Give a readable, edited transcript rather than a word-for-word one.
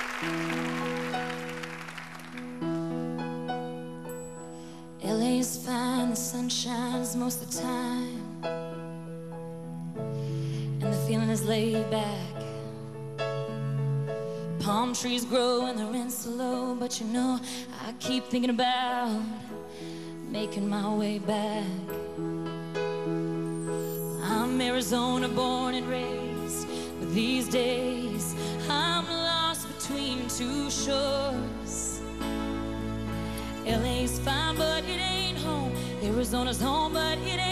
LA's fine, the sun shines most of the time, and the feeling is laid back. Palm trees grow and the rent's low, but you know I keep thinking about making my way back. I'm Arizona born and raised, but these days I'm lost between two shores. LA's fine, but it ain't home. Arizona's home, but it ain't